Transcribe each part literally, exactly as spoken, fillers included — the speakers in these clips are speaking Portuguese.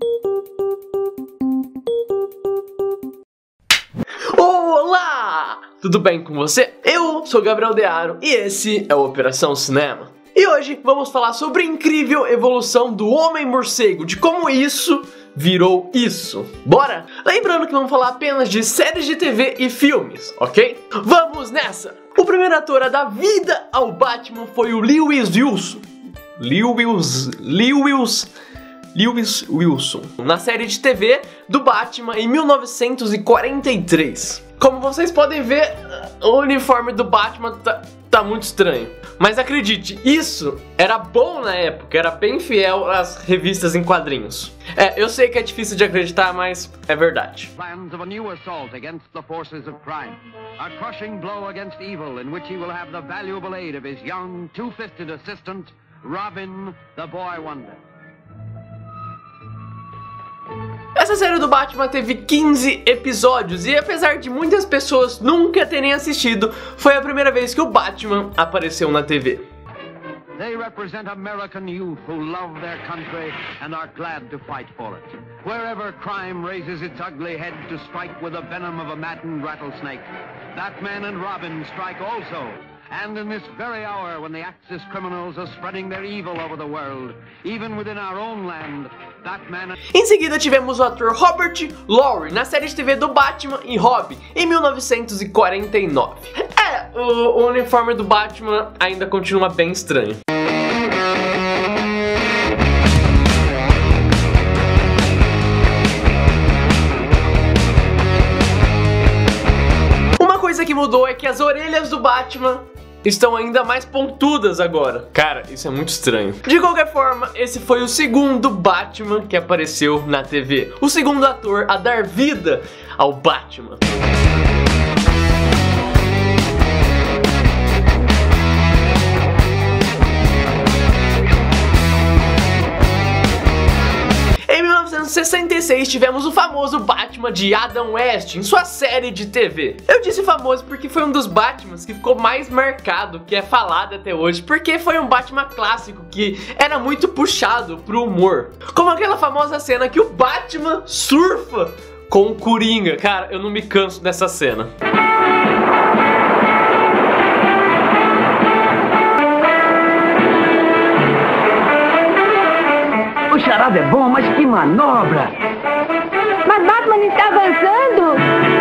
Olá! Tudo bem com você? Eu sou Gabriel Dearo e esse é o Operação Cinema. E hoje vamos falar sobre a incrível evolução do Homem-Morcego, de como isso virou isso. Bora? Lembrando que vamos falar apenas de séries de T V e filmes, ok? Vamos nessa! O primeiro ator a dar vida ao Batman foi o Lewis Wilson. Lewis... Lewis... Lewis Wilson, na série de T V do Batman em mil novecentos e quarenta e três. Como vocês podem ver, o uniforme do Batman tá, tá muito estranho. Mas acredite, isso era bom na época, era bem fiel às revistas em quadrinhos. É, eu sei que é difícil de acreditar, mas é verdade. Plans of a new assault against the forces of crime. A crushing blow against evil in which he will have the valuable aid of his young, two-fisted assistant, Robin, the Boy Wonder. Essa série do Batman teve quinze episódios e apesar de muitas pessoas nunca terem assistido, foi a primeira vez que o Batman apareceu na T V. They represent American youth who love their country and are glad to fight for it. Wherever crime raises its ugly head to strike with the venom of a maddened rattlesnake, Batman and Robin strike also. And in this very hour when the Axis criminals are spreading their evil over the world, even within our own land, Batman... Em seguida tivemos o ator Robert Lowry na série de T V do Batman e Robin em mil novecentos e quarenta e nove. É, o, o uniforme do Batman ainda continua bem estranho. Uma coisa que mudou é que as orelhas do Batman estão ainda mais pontudas agora. Cara, isso é muito estranho. De qualquer forma, esse foi o segundo Batman que apareceu na T V. O segundo ator a dar vida ao Batman. Em mil novecentos e sessenta e seis tivemos o famoso Batman de Adam West em sua série de T V. Eu disse famoso porque foi um dos Batmans que ficou mais marcado, que é falado até hoje, porque foi um Batman clássico que era muito puxado pro humor. Como aquela famosa cena que o Batman surfa com o Coringa. Cara, eu não me canso dessa cena. O charada é bom, mas que manobra! Mas Batman está avançando!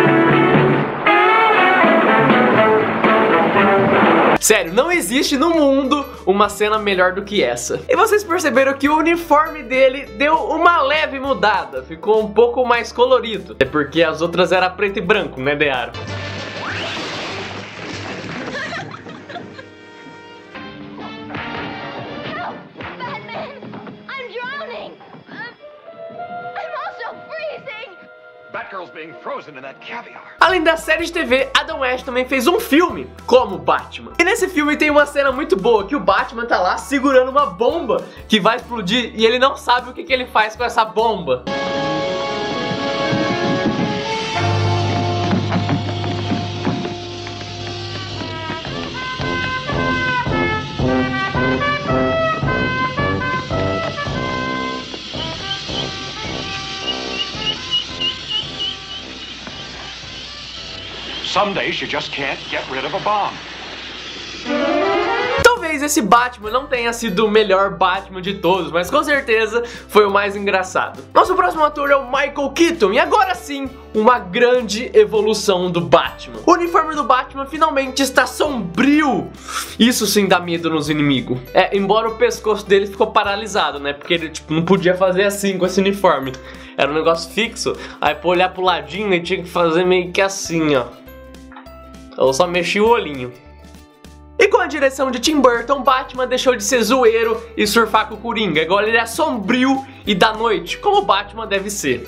Sério, não existe no mundo uma cena melhor do que essa. E vocês perceberam que o uniforme dele deu uma leve mudada, ficou um pouco mais colorido. É porque as outras eram preto e branco, né, Dearo? Além da série de T V, Adam West também fez um filme como Batman. E nesse filme tem uma cena muito boa, que o Batman tá lá segurando uma bomba que vai explodir e ele não sabe o que, que ele faz com essa bomba. Some days you just can't get rid of a bomb. Talvez esse Batman não tenha sido o melhor Batman de todos, mas com certeza foi o mais engraçado. Nosso próximo ator é o Michael Keaton e agora sim, uma grande evolução do Batman. O uniforme do Batman finalmente está sombrio. Isso sim dá medo nos inimigos. É, embora o pescoço dele ficou paralisado, né? Porque ele tipo, não podia fazer assim com esse uniforme. Era um negócio fixo, aí pra olhar pro ladinho ele tinha que fazer meio que assim, ó. Eu só mexi o olhinho. E com a direção de Tim Burton, Batman deixou de ser zoeiro e surfar com o Coringa. Agora ele é sombrio e da noite, como o Batman deve ser.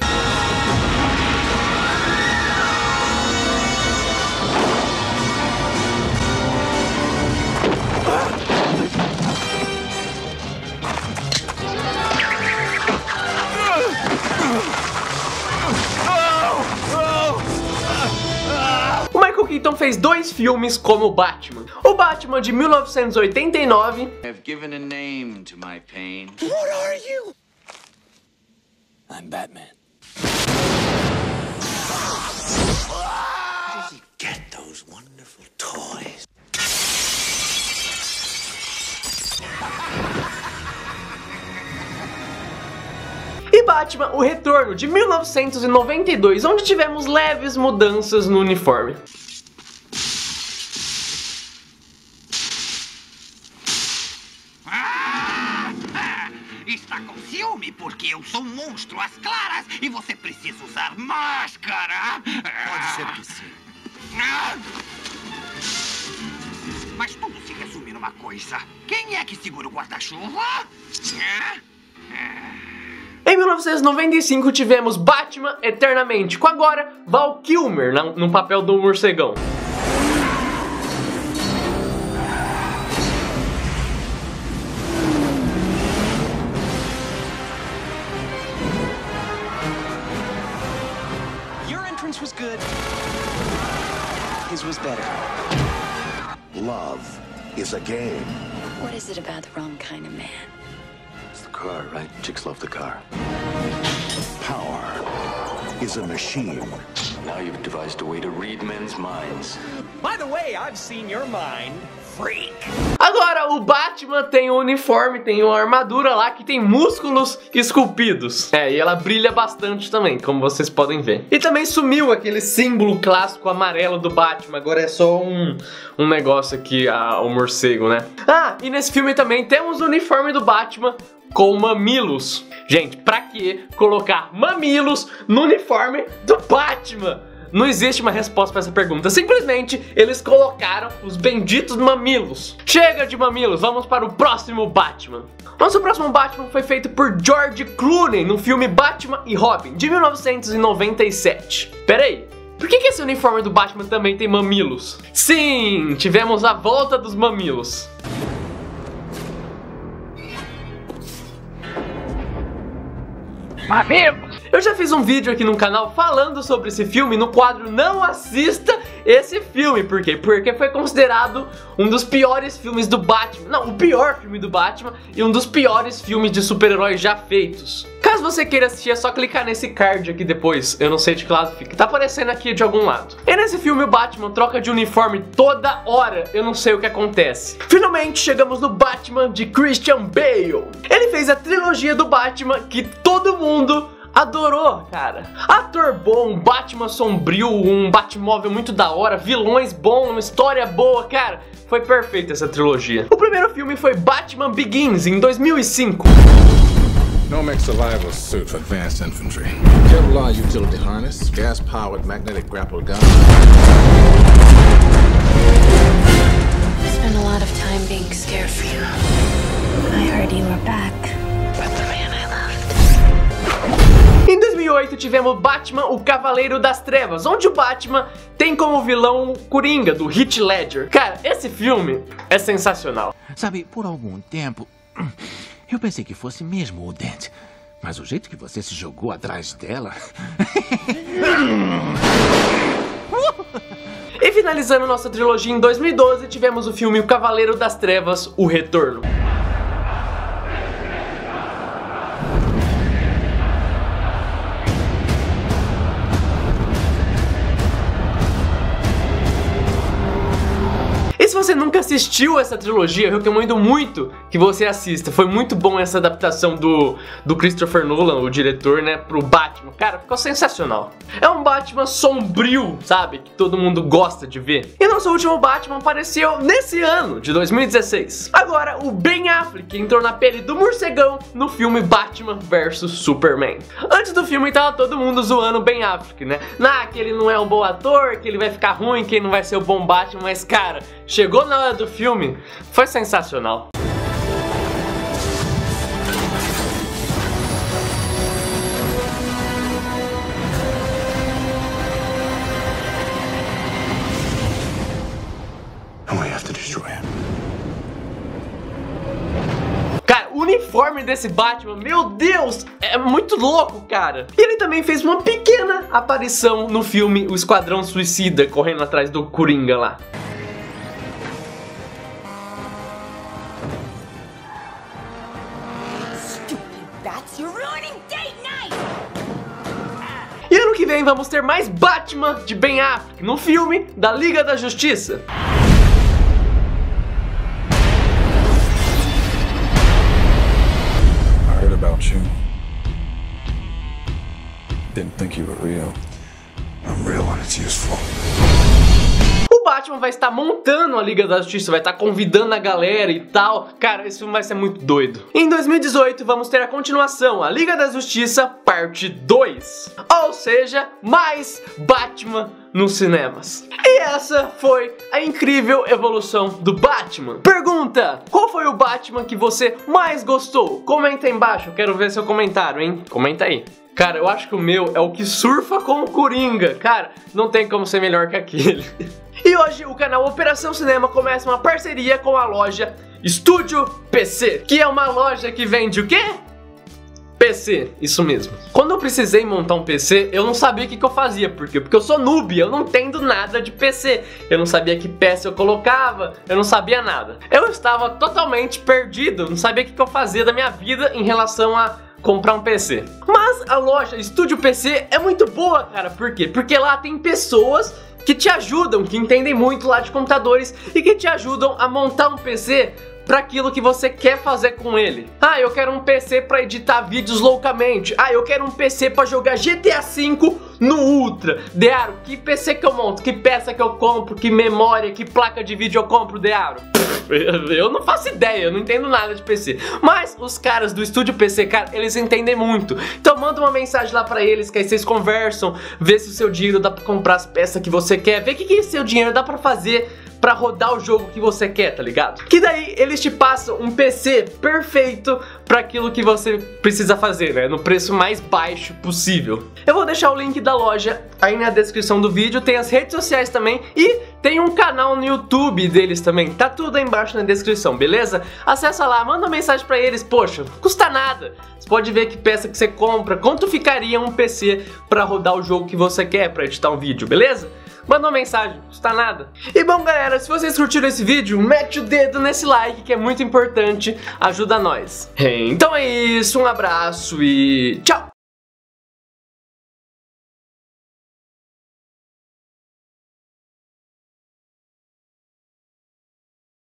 Keaton fez dois filmes como Batman. O Batman de mil novecentos e oitenta e nove. I've given a name to my pain. What are you? I'm I'm Batman. Where does he get those wonderful toys? E Batman, o Retorno, de mil novecentos e noventa e dois, onde tivemos leves mudanças no uniforme. Está com ciúme porque eu sou um monstro às claras e você precisa usar máscara. Pode ser que sim. Mas tudo se resume numa coisa. Quem é que segura o guarda-chuva? Em mil novecentos e noventa e cinco tivemos Batman Eternamente, com agora Val Kilmer no papel do morcegão. Your entrance was good. His was better. Love is a game. What is it about the wrong kind of man? It's the car, right? Chicks love the car. Power is a machine. Now you've devised a way to read men's minds. By the way, I've seen your mind, freak. Agora, o Batman tem um uniforme, tem uma armadura lá que tem músculos esculpidos. É, e ela brilha bastante também, como vocês podem ver. E também sumiu aquele símbolo clássico amarelo do Batman, agora é só um, um negócio aqui, a, o morcego, né? Ah, e nesse filme também temos o uniforme do Batman com mamilos. Gente, pra que colocar mamilos no uniforme do Batman? Não existe uma resposta para essa pergunta. Simplesmente eles colocaram os benditos mamilos. Chega de mamilos, vamos para o próximo Batman. Nosso próximo Batman foi feito por George Clooney no filme Batman e Robin, de mil novecentos e noventa e sete. Pera aí, por que que esse uniforme do Batman também tem mamilos? Sim, tivemos a volta dos mamilos. Mamilos! Eu já fiz um vídeo aqui no canal falando sobre esse filme no quadro Não Assista Esse Filme. Por quê? Porque foi considerado um dos piores filmes do Batman. Não, o pior filme do Batman e um dos piores filmes de super-heróis já feitos. Caso você queira assistir, é só clicar nesse card aqui depois. Eu não sei de que lado fica. Tá aparecendo aqui de algum lado. E nesse filme o Batman troca de uniforme toda hora. Eu não sei o que acontece. Finalmente chegamos no Batman de Christian Bale. Ele fez a trilogia do Batman que todo mundo adorou, cara. Ator bom, Batman sombrio, um Batmóvel muito da hora, vilões bons, uma história boa, cara. Foi perfeita essa trilogia. O primeiro filme foi Batman Begins, em dois mil e cinco. Nomex survival suit for advanced infantry. Kevlar utility harness, gas-powered magnetic grapple gun. I spent a lot of time being scared for you. I heard you were back with the man I loved. Em dois mil e oito tivemos Batman, o Cavaleiro das Trevas, onde o Batman tem como vilão o Coringa, do Heath Ledger. Cara, esse filme é sensacional. Sabe, por algum tempo, eu pensei que fosse mesmo o Dent. Mas o jeito que você se jogou atrás dela... E finalizando nossa trilogia em dois mil e doze, tivemos o filme O Cavaleiro das Trevas, O Retorno. E se você nunca assistiu essa trilogia, eu recomendo muito que você assista. Foi muito bom essa adaptação do, do Christopher Nolan, o diretor, né, pro Batman. Cara, ficou sensacional. É um Batman sombrio, sabe? Que todo mundo gosta de ver. E nosso último Batman apareceu nesse ano, de dois mil e dezesseis. Agora, o Ben Affleck entrou na pele do morcegão no filme Batman versus Superman. Antes do filme tava todo mundo zoando o Ben Affleck, né? Nah, que ele não é um bom ator, que ele vai ficar ruim, que ele não vai ser o bom Batman, mas cara... Chegou na hora do filme, foi sensacional. We have to destroy him. Cara, o uniforme desse Batman, meu Deus, é muito louco, cara. E ele também fez uma pequena aparição no filme O Esquadrão Suicida, correndo atrás do Coringa lá. Stupid bats, you're ruining date night! que vem vamos ter mais Batman de Ben Affleck no filme da Liga da Justiça. I heard about you. Didn't think you were real. I'm real when it's useful. O Batman vai estar montando a Liga da Justiça, vai estar convidando a galera e tal. Cara, esse filme vai ser muito doido. Em dois mil e dezoito vamos ter a continuação, a Liga da Justiça parte dois. Ou seja, mais Batman nos cinemas. E essa foi a incrível evolução do Batman. Pergunta: qual foi o Batman que você mais gostou? Comenta aí embaixo, eu quero ver seu comentário, hein? Comenta aí. Cara, eu acho que o meu é o que surfa com o Coringa. Cara, não tem como ser melhor que aquele. E hoje o canal Operação Cinema começa uma parceria com a loja Estúdio P C, que é uma loja que vende o quê? P C, isso mesmo. Quando eu precisei montar um P C, eu não sabia o que, que eu fazia. Por quê? Porque eu sou noob, eu não entendo nada de P C. Eu não sabia que peça eu colocava, eu não sabia nada. Eu estava totalmente perdido, não sabia o que, que eu fazia da minha vida em relação a comprar um P C. Mas a loja Estúdio P C é muito boa, cara. Por quê? Porque lá tem pessoas que te ajudam, que entendem muito lá de computadores e que te ajudam a montar um P C para aquilo que você quer fazer com ele. Ah, eu quero um P C para editar vídeos loucamente. Ah, eu quero um P C para jogar G T A cinco no Ultra. Dearo, que P C que eu monto? Que peça que eu compro? Que memória? Que placa de vídeo eu compro, Dearo? Eu não faço ideia, eu não entendo nada de P C. Mas os caras do Estúdio P C, cara, eles entendem muito. Então manda uma mensagem lá pra eles, que aí vocês conversam, vê se o seu dinheiro dá pra comprar as peças que você quer, vê o que, que seu dinheiro dá pra fazer pra rodar o jogo que você quer, tá ligado? Que daí eles te passam um P C perfeito pra aquilo que você precisa fazer, né? No preço mais baixo possível. Eu vou deixar o link da loja aí na descrição do vídeo, tem as redes sociais também e tem um canal no YouTube deles também, tá tudo aí embaixo na descrição, beleza? Acessa lá, manda uma mensagem pra eles, poxa, não custa nada. Você pode ver que peça que você compra, quanto ficaria um P C pra rodar o jogo que você quer, pra editar um vídeo, beleza? Manda uma mensagem, não custa nada. E bom, galera, se vocês curtiram esse vídeo, mete o dedo nesse like que é muito importante, ajuda nós. Então é isso, um abraço e tchau!